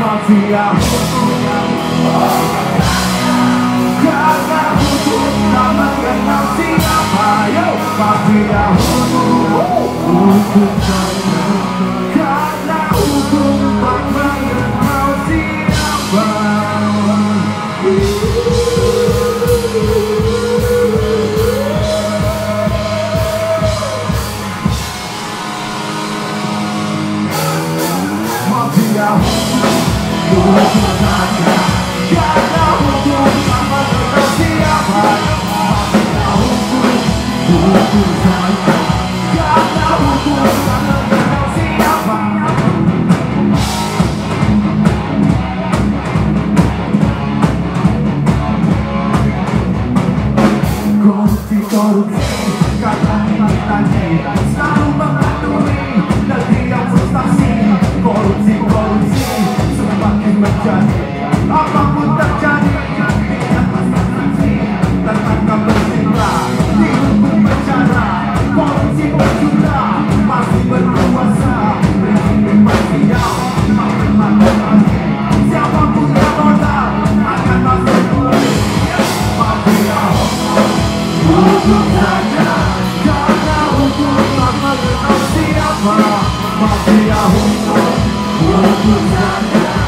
mafia karena hukum tak mengenal siapa. Yo mafia hukum karena hukum tak mengenal siapa. Mafia hukum saja karena hukum tak mengenal siapa. Mafia hukum saja karena hukum tak mengenal siapa. Korupsi karena tadi selalu mengaturi negeri yang frustasi. Korupsi semakin menjadi apapun terjadi tertangkap bercinta dihukum penjara. Korupsi berjuta masih berkuasa rezim mafia makin lagi siapapun yang modal akan masuk kulit. Mafia hukum saja karena hukum tak mengenal siapa. Mafia hukum saja